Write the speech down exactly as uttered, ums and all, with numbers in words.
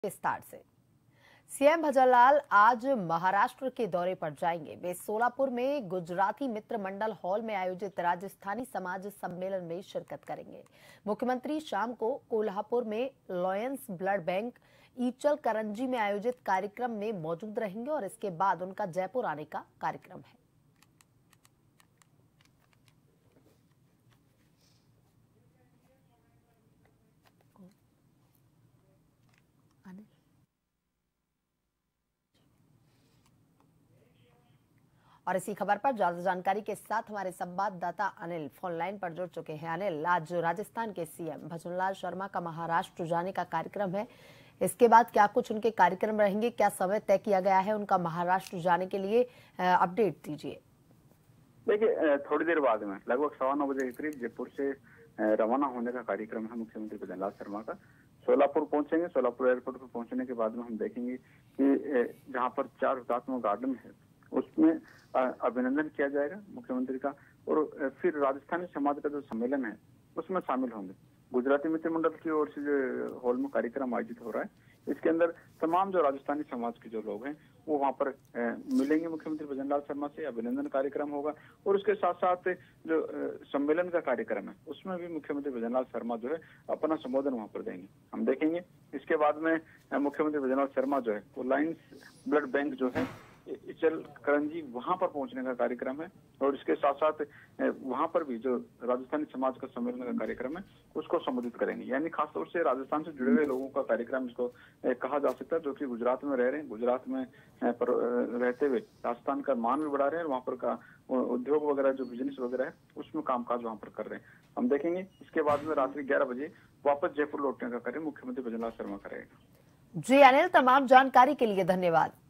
विस्तार से सीएम भजनलाल आज महाराष्ट्र के दौरे पर जाएंगे। वे सोलापुर में गुजराती मित्र मंडल हॉल में आयोजित राजस्थानी समाज सम्मेलन में शिरकत करेंगे। मुख्यमंत्री शाम को कोल्हापुर में lions blood bank Ichalkaranji में आयोजित कार्यक्रम में मौजूद रहेंगे और इसके बाद उनका जयपुर आने का कार्यक्रम है। और इसी खबर पर ज्यादा जानकारी के साथ हमारे संवाददाता अनिल फोन लाइन पर जुड़ चुके हैं। अनिल, आज राजस्थान के सीएम भजनलाल शर्मा का महाराष्ट्र जाने का कार्यक्रम है, इसके बाद क्या कुछ उनके कार्यक्रम रहेंगे, क्या समय तय किया गया है उनका महाराष्ट्र जाने के लिए, अपडेट दीजिए। देखिए, थोड़ी देर बाद में लगभग सवा नौ बजे के करीब जयपुर से रवाना होने का कार्यक्रम है मुख्यमंत्री भजनलाल शर्मा का। सोलापुर पहुंचेंगे। सोलापुर एयरपोर्ट पर पहुंचने के बाद में हम देखेंगे कि जहां पर चार हुतात्मा गार्डन है उसमें अभिनंदन किया जाएगा मुख्यमंत्री का, और फिर राजस्थानी समाज का जो सम्मेलन है उसमें शामिल होंगे। गुजराती मित्र मंडल की ओर से जो हॉल में कार्यक्रम आयोजित हो रहा है, इसके अंदर तमाम जो राजस्थानी समाज के जो लोग हैं वो वहां पर मिलेंगे मुख्यमंत्री भजनलाल शर्मा से। अभिनंदन कार्यक्रम होगा और उसके साथ साथ जो सम्मेलन का कार्यक्रम है उसमें भी मुख्यमंत्री भजनलाल शर्मा जो है अपना संबोधन वहां पर देंगे। हम देखेंगे इसके बाद में मुख्यमंत्री भजनलाल शर्मा जो है वो लायंस ब्लड बैंक जो है ईचल करंजी वहां पर पहुंचने का कार्यक्रम है, और इसके साथ साथ वहां पर भी जो राजस्थानी समाज का सम्मेलन का कार्यक्रम है उसको संबोधित करेंगे। यानी खासतौर से राजस्थान से जुड़े हुए लोगों का कार्यक्रम इसको कहा जा सकता है, जो कि गुजरात में रह रहे हैं, गुजरात में पर रहते हुए राजस्थान का मान भी बढ़ा रहे हैं और वहाँ पर का उद्योग वगैरह जो बिजनेस वगैरह है उसमें कामकाज वहाँ पर कर रहे हैं। हम देखेंगे इसके बाद में रात्रि ग्यारह बजे वापस जयपुर लौटने का कार्य मुख्यमंत्री भजनलाल शर्मा करेगा। जी अनिल, तमाम जानकारी के लिए धन्यवाद।